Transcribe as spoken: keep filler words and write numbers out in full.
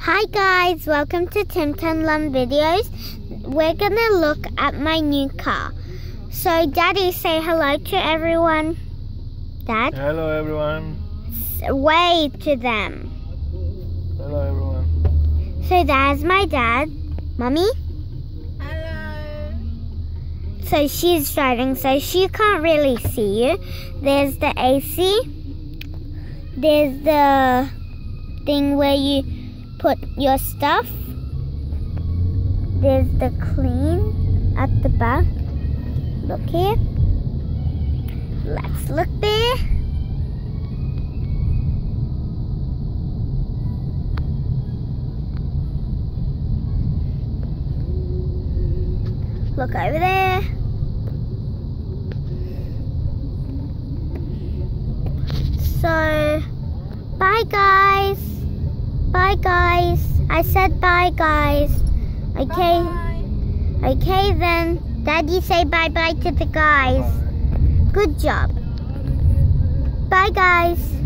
Hi guys, welcome to Tim Tan Lum Videos. We're gonna look at my new car. So Daddy, say hello to everyone. Dad? Hello everyone. Wave to them. Hello everyone. So there's my dad. Mummy? Hello. So she's driving, so she can't really see you. There's the A C. There's the thing where you put your stuff. There's the clean at the back. Look here. Let's look there. Look over there. So, bye guys. Bye guys. I said bye guys. Okay. Bye. Okay then. Daddy, say bye bye to the guys. Good job. Bye guys.